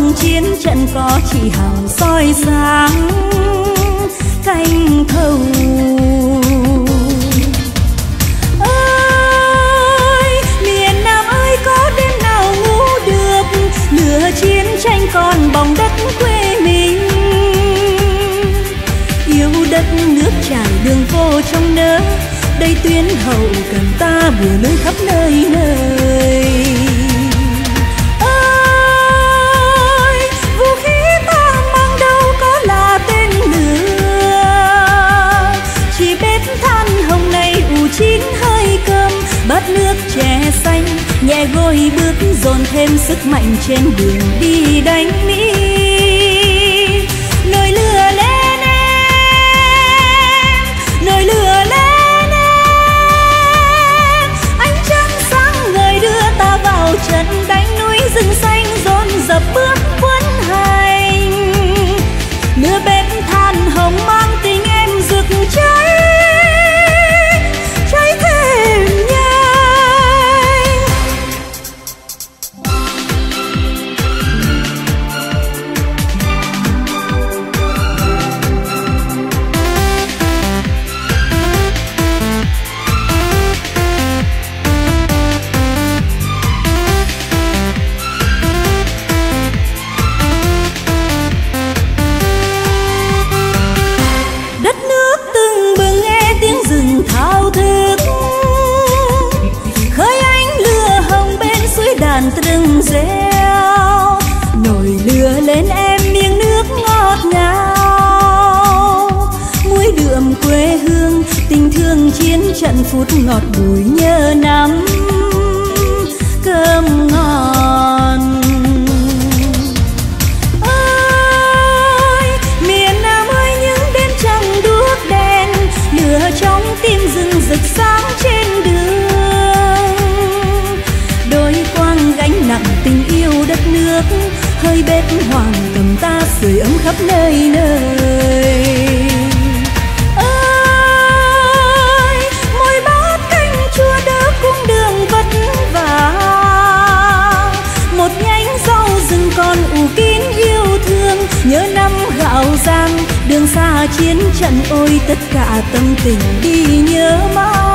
trong chiến trận có chị Hằng soi sáng canh thầu. Ơi miền Nam ơi, có đêm nào ngủ được, lửa chiến tranh còn bỏng đất quê mình. Yêu đất nước trải đường vô trong nỡ, đây tuyến hậu cần ta bừa lưới khắp nơi nơi. Ơi vũ khí ta mang đâu có là tên lửa, chỉ bếp than hồng này ủ chín hơi cơm, bát nước chè xanh nhẹ gối bước dồn thêm sức mạnh trên đường đi đánh Mỹ. Nồi lửa lên em, nồi lửa lên em, ánh trăng sáng ngời đưa ta vào trận đánh núi rừng xanh dồn dập bước quân hành. Lửa bếp than hồng mang tình em rực cháy, cháy thêm nhanh. Đất nước từng bừng nghe tiếng rừng thao thức, khơi ánh lửa hồng bên suối đàn từng reo. Nồi lửa lên em miếng nước ngọt ngào, muối đượm quê hương tình thương chiến trận phút ngọt bùi nhớ năm cơm ngon. Ơi miền Nam ơi, những đêm trăng đuốc đèn, lửa trong tim rừng rực sáng trên đường. Đôi quang gánh nặng tình yêu đất nước, hơi bếp hoàng cầm ta sưởi ấm khắp nơi nơi. Ơi mỗi bát canh chua đỡ cung đường vất vả, một nhánh rau rừng còn ủ kín yêu thương. Nhớ năm gạo giang đường xa chiến trận, ôi tất cả tâm tình đi nhớ mãi.